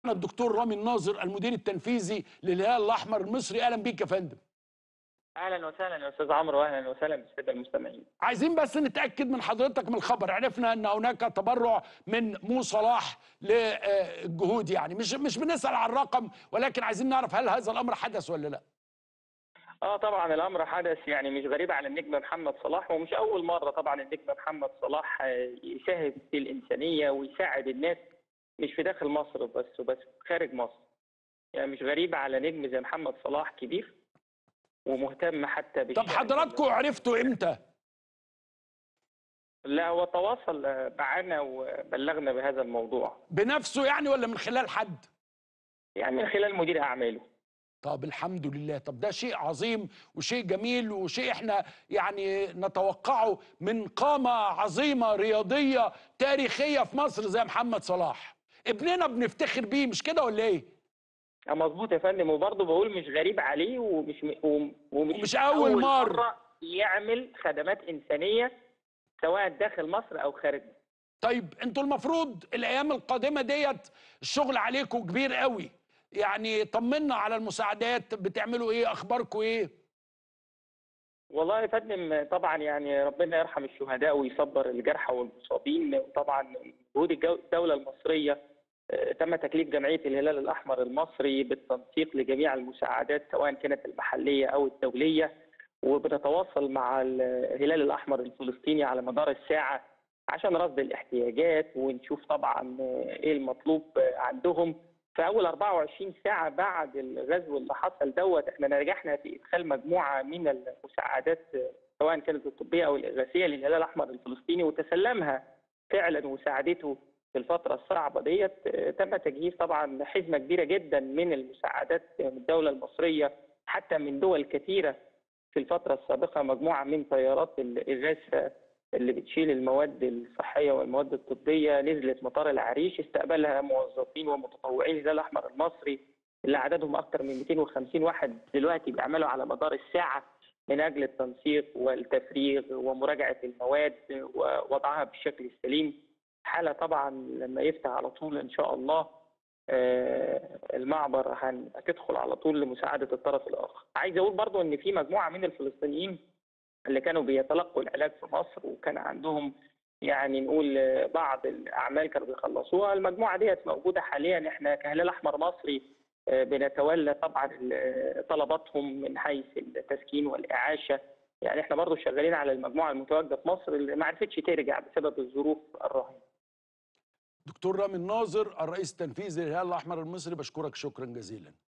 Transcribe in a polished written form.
الدكتور رامي الناظر المدير التنفيذي للهلال الأحمر المصري. أهلا بيك يا فندم. اهلا وسهلا يا استاذ عمرو، واهلا وسهلا بالساده المستمعين. عايزين بس نتأكد من حضرتك من الخبر. عرفنا أن هناك تبرع من مو صلاح للجهود، يعني مش بنسأل عن الرقم، ولكن عايزين نعرف هل هذا الأمر حدث ولا لا. طبعا الامر حدث، يعني مش غريب على النجم محمد صلاح، ومش اول مره طبعا النجم محمد صلاح يشاهد في الانسانيه ويساعد الناس، مش في داخل مصر بس خارج مصر. يعني مش غريب على نجم زي محمد صلاح، كبير ومهتم حتى طب بالشأن حضراتكم عرفتوا إمتى؟ لا، هو تواصل معنا وبلغنا بهذا الموضوع. بنفسه يعني ولا من خلال حد؟ يعني من خلال مدير اعماله. طب الحمد لله. طب ده شيء عظيم وشيء جميل وشيء احنا يعني نتوقعه من قامة عظيمة رياضية تاريخية في مصر زي محمد صلاح. ابننا بنفتخر بيه، مش كده ولا ايه؟ مظبوط يا فندم، وبرضه بقول مش غريب عليه ومش ومش أول أول مرة. مرة يعمل خدمات إنسانية سواء داخل مصر أو خارج مصر. طيب انتوا المفروض الايام القادمة ديت الشغل عليكم كبير قوي، يعني طمنا على المساعدات، بتعملوا ايه؟ اخباركم ايه؟ والله يا فندم، طبعا يعني ربنا يرحم الشهداء ويصبر الجرحى والمصابين. وطبعا جهود الدولة المصرية، تم تكليف جمعية الهلال الأحمر المصري بالتنسيق لجميع المساعدات سواء كانت المحلية أو الدولية، وبنتواصل مع الهلال الأحمر الفلسطيني على مدار الساعة عشان رصد الاحتياجات ونشوف طبعا إيه المطلوب عندهم. في أول 24 ساعة بعد الغزو اللي حصل احنا نجحنا في إدخال مجموعة من المساعدات سواء كانت الطبية أو الإغاثية للهلال الأحمر الفلسطيني، وتسلمها فعلا وساعدته في الفترة الصعبة ديت. تم تجهيز طبعا حزمة كبيرة جدا من المساعدات من الدولة المصرية، حتى من دول كثيرة في الفترة السابقة. مجموعة من طيارات الإغاثة اللي بتشيل المواد الصحية والمواد الطبية نزلت مطار العريش، استقبلها موظفين ومتطوعين الهلال الأحمر المصري اللي عددهم أكثر من 250 واحد دلوقتي بيعملوا على مدار الساعة من أجل التنسيق والتفريغ ومراجعة المواد ووضعها بالشكل السليم. حالة طبعا لما يفتح على طول إن شاء الله المعبر هتدخل على طول لمساعدة الطرف الآخر. عايز أقول برضو إن في مجموعة من الفلسطينيين اللي كانوا بيتلقوا العلاج في مصر وكان عندهم يعني نقول بعض الأعمال كانوا بيخلصوها. المجموعة ديت موجودة حاليا، إحنا كهلال أحمر مصري بنتولى طبعا طلباتهم من حيث التسكين والإعاشة. يعني إحنا برضو شغالين على المجموعة المتواجدة في مصر اللي ما عرفتش ترجع بسبب الظروف الرهيبة. دكتور رامي الناظر الرئيس التنفيذي للهلال الأحمر المصري، بشكرك شكرا جزيلا.